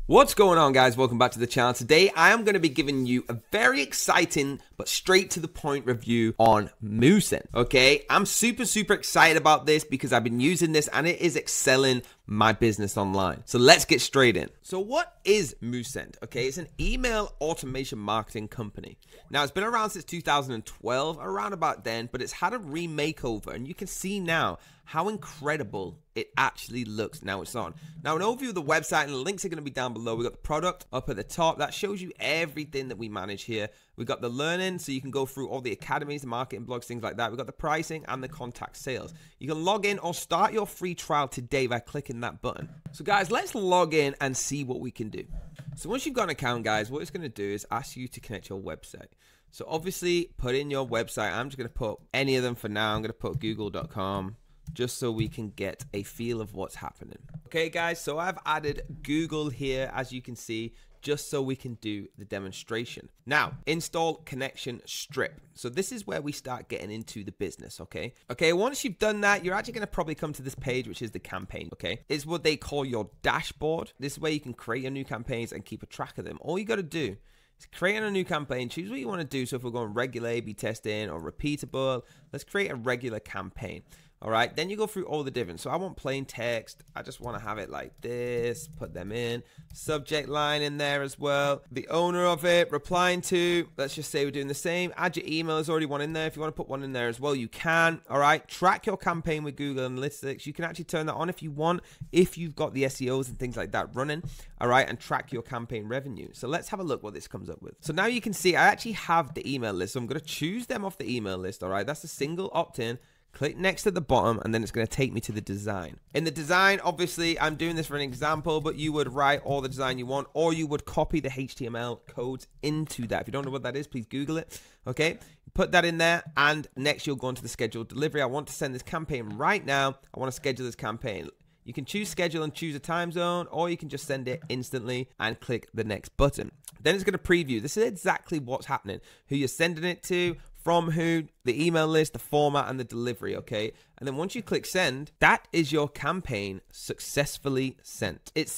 What's going on, guys? Welcome back to the channel. Today I am going to be giving you a very exciting but straight to the point review on Moosend. Okay, I'm super excited about this because I've been using this and it is excelling my business online. So let's get straight in. So what is Moosend? Okay, it's an email automation marketing company. Now it's been around since 2012, around about then, but it's had a remakeover, and you can see now how incredible it actually looks now it's on. Now, an overview of the website, and the links are going to be down below. We got the product up at the top that shows you everything that we manage here. We got the learning, so you can go through all the academies, the marketing blogs, things like that. We got the pricing and the contact sales. You can log in or start your free trial today by clicking that button. So guys, let's log in and see what we can do. So once you've got an account, guys, what it's going to do is ask you to connect your website. So obviously put in your website. I'm just going to put any of them for now. I'm going to put google.com. just so we can get a feel of what's happening. Okay, guys, so I've added Google here, as you can see, just so we can do the demonstration. Now, install connection strip. So this is where we start getting into the business, okay? Okay, once you've done that, you're actually gonna probably come to this page, which is the campaign, okay? It's what they call your dashboard. This is where you can create your new campaigns and keep a track of them. All you gotta do is create a new campaign, choose what you wanna do. So if we're going regular A/B testing or repeatable, let's create a regular campaign. All right, then you go through all the different. So I want plain text. I just want to have it like this, put them in. Subject line in there as well. The owner of it, replying to, let's just say we're doing the same. Add your email, there's already one in there. If you want to put one in there as well, you can. All right, track your campaign with Google Analytics. You can actually turn that on if you want, if you've got the SEOs and things like that running. All right, and track your campaign revenue. So let's have a look what this comes up with. So now you can see I actually have the email list. So I'm going to choose them off the email list. All right, that's a single opt-in. Click next at the bottom, and then it's going to take me to the design. In the design, obviously, I'm doing this for an example, but you would write all the design you want, or you would copy the HTML codes into that. If you don't know what that is, please Google it. Okay, put that in there, and next you'll go into the scheduled delivery. I want to send this campaign right now. I want to schedule this campaign. You can choose schedule and choose a time zone, or you can just send it instantly and click the next button. Then it's going to preview. This is exactly what's happening, who you're sending it to, from who, the email list, the format, and the delivery, okay? And then once you click send, that is your campaign successfully sent. It's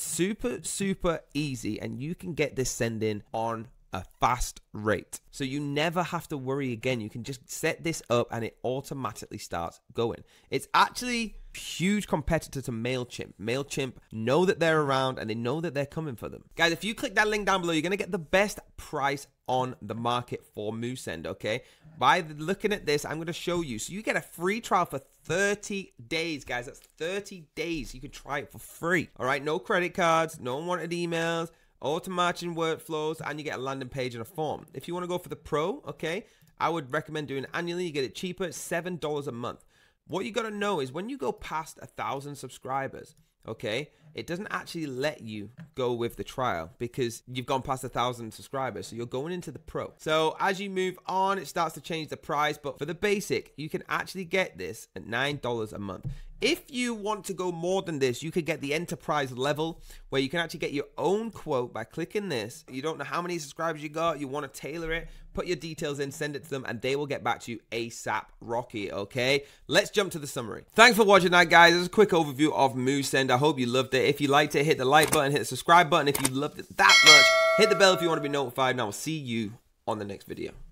super easy, and you can get this sending on a fast rate. So you never have to worry again. You can just set this up and it automatically starts going. It's actually a huge competitor to MailChimp. MailChimp know that they're around and they know that they're coming for them. Guys, if you click that link down below, you're going to get the best price on the market for Moosend, okay? By looking at this, I'm going to show you. So you get a free trial for 30 days, guys. That's 30 days. You can try it for free. All right, no credit cards, no unwanted emails, auto-matching workflows, and you get a landing page and a form. If you want to go for the pro, okay, I would recommend doing it annually. You get it cheaper. It's $7 a month. What you got to know is when you go past 1,000 subscribers, okay, it doesn't actually let you go with the trial because you've gone past 1,000 subscribers. So you're going into the pro. So as you move on, it starts to change the price. But for the basic, you can actually get this at $9 a month. If you want to go more than this, you could get the enterprise level where you can actually get your own quote by clicking this. You don't know how many subscribers you got. You want to tailor it. Put your details in, send it to them, and they will get back to you ASAP Rocky, okay? Let's jump to the summary. Thanks for watching that, guys. This is a quick overview of Moosend. I hope you loved it. If you liked it, hit the like button, hit the subscribe button. If you loved it that much, hit the bell if you want to be notified, and I will see you on the next video.